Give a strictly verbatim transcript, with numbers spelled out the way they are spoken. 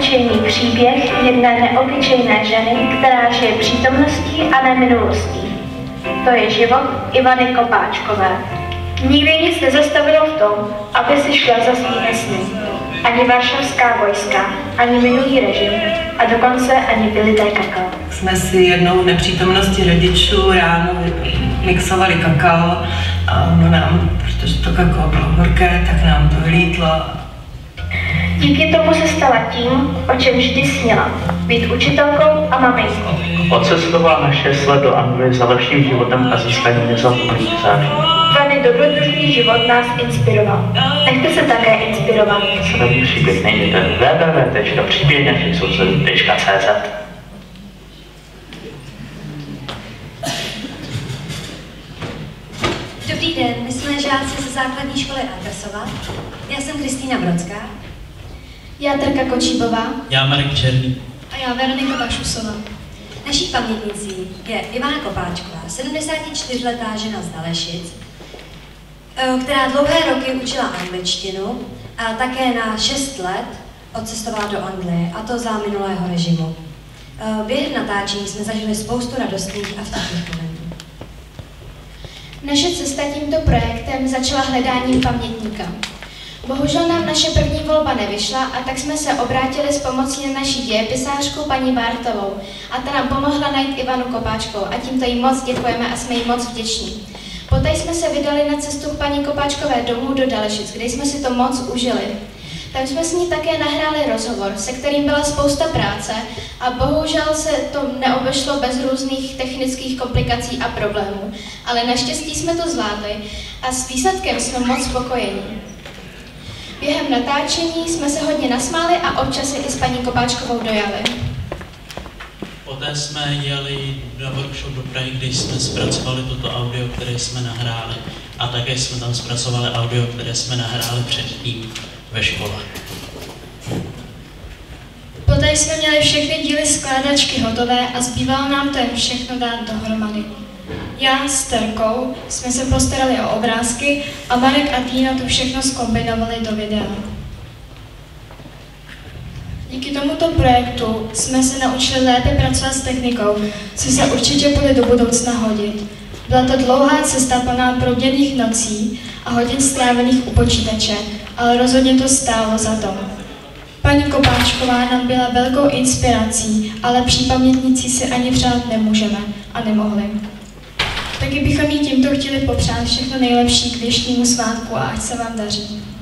neobyčejný příběh jedné neobyčejné ženy, která žije přítomností a ne minulostí. To je život Ivany Kopáčkové. Nikdy nic nezastavilo v tom, aby si šla za svými sny. Ani varšavská vojska, ani minulý režim a dokonce ani vylité kakao. Jsme si jednou v nepřítomnosti rodičů ráno mixovali kakao a ono nám, protože to kakao bylo horké, tak nám to vylítlo. Díky tomu se stala tím, o čem vždy sněla. Být učitelkou a maminkou. Odcestovala na šest let do Anglie za lepším životem a získání nezapomených zážitků. Vany dobrodružný život nás inspiroval. Nechte se také inspirovat. Sledný příběh najděte w w w tečka příběh našich sousedů tečka c z. Dobrý den, my jsme žáci ze základní školy Andersova. Já jsem Kristýna Brodská. Já Terka Kočíbová. Já Marek Černý. A já Veronika Bašusová. Naší pamětnicí je Ivana Kopáčková, sedmdesátičtyřletá žena z Dalešic, která dlouhé roky učila angličtinu a také na šest let odcestovala do Anglie, a to za minulého režimu. Během natáčení jsme zažili spoustu radostných a vtipných momentů. Naše cesta tímto projektem začala hledáním pamětníka. Bohužel nám naše první volba nevyšla a tak jsme se obrátili s pomocí na naší dějepisářku paní Bártovou a ta nám pomohla najít Ivanu Kopáčkovou a tímto jí moc děkujeme a jsme jí moc vděční. Poté jsme se vydali na cestu k paní Kopáčkové domů do Dalešic, kde jsme si to moc užili. Tam jsme s ní také nahráli rozhovor, se kterým byla spousta práce a bohužel se to neobešlo bez různých technických komplikací a problémů, ale naštěstí jsme to zvládli a s výsledkem jsme moc spokojení. Během natáčení jsme se hodně nasmáli a občas i s paní Kopáčkovou dojali. Poté jsme jeli na workshop do Prahy, kde jsme zpracovali toto audio, které jsme nahráli. A také jsme tam zpracovali audio, které jsme nahráli předtím ve škole. Poté jsme měli všechny díly skládačky hotové a zbývalo nám to jen všechno dát dohromady. Já s Terkou jsme se postarali o obrázky a Marek a Týna to všechno zkombinovali do videa. Díky tomuto projektu jsme se naučili lépe pracovat s technikou, co se určitě bude do budoucna hodit. Byla to dlouhá cesta plná prouděných nocí a hodin strávených u počítače, ale rozhodně to stálo za to. Paní Kopáčková nám byla velkou inspirací, ale lepší pamětníci si ani přát nemůžeme a nemohli. Taky bychom jí tímto chtěli popřát všechno nejlepší k dnešnímu svátku a ať se vám daří.